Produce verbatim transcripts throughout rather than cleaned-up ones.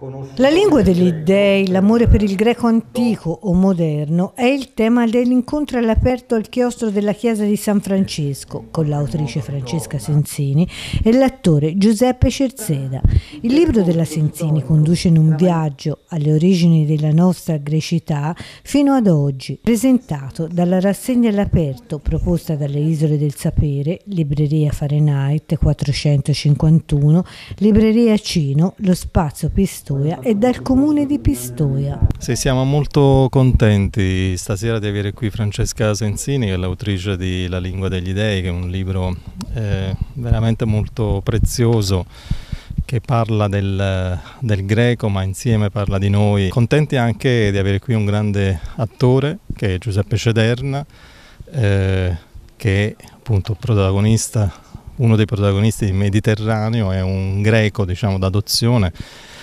La lingua degli dei, l'amore per il greco antico o moderno è il tema dell'incontro all'aperto al chiostro della chiesa di San Francesco con l'autrice Francesca Sensini e l'attore Giuseppe Cerceda. Il libro della Sensini conduce in un viaggio alle origini della nostra grecità fino ad oggi, presentato dalla rassegna all'aperto proposta dalle Isole del Sapere, Libreria Fahrenheit quattrocentocinquantuno, Libreria Cino, lo Spazio Pistoia e dal comune di Pistoia. Sì, siamo molto contenti stasera di avere qui Francesca Sensini, che è l'autrice di La lingua degli dei, che è un libro eh, veramente molto prezioso, che parla del, del greco, ma insieme parla di noi. Contenti anche di avere qui un grande attore, che è Giuseppe Cederna, eh, che è appunto protagonista, uno dei protagonisti di Mediterraneo, è un greco, diciamo, d'adozione,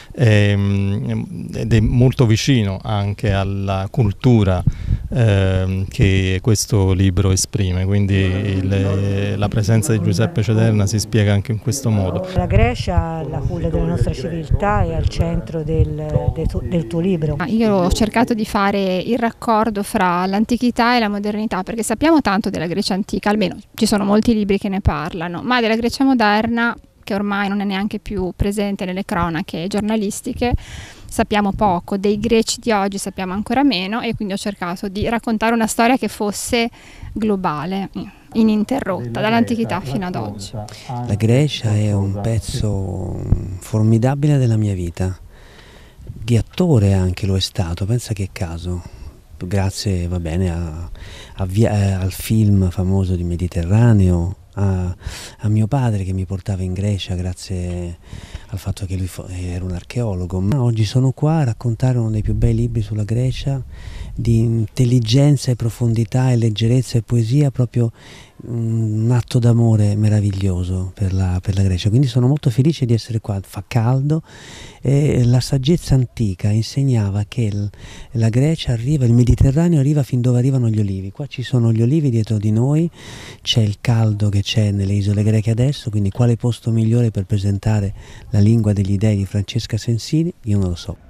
ed è molto vicino anche alla cultura eh, che questo libro esprime, quindi il, la presenza di Giuseppe Cederna si spiega anche in questo modo. La Grecia, la culla della nostra civiltà, è al centro del, del, tuo, del tuo libro. Io ho cercato di fare il raccordo fra l'antichità e la modernità, perché sappiamo tanto della Grecia antica, almeno ci sono molti libri che ne parlano, ma della Grecia moderna, che ormai non è neanche più presente nelle cronache giornalistiche, sappiamo poco. Dei greci di oggi sappiamo ancora meno, e quindi ho cercato di raccontare una storia che fosse globale, ininterrotta, dall'antichità fino ad oggi. La Grecia è un pezzo formidabile della mia vita, di attore anche lo è stato, pensa che caso. Grazie, va bene, a, a via, al film famoso di Mediterraneo, A, a mio padre che mi portava in Grecia grazie al fatto che lui era un archeologo. Ma oggi sono qua a raccontare uno dei più bei libri sulla Grecia, di intelligenza e profondità e leggerezza e poesia, proprio un atto d'amore meraviglioso per la, per la Grecia. Quindi sono molto felice di essere qua. Fa caldo e la saggezza antica insegnava che il, la Grecia arriva, il Mediterraneo arriva fin dove arrivano gli olivi. Qua ci sono gli olivi dietro di noi, c'è il caldo che c'è nelle isole greche adesso, quindi quale posto migliore per presentare La lingua degli dei di Francesca Sensini? Io non lo so.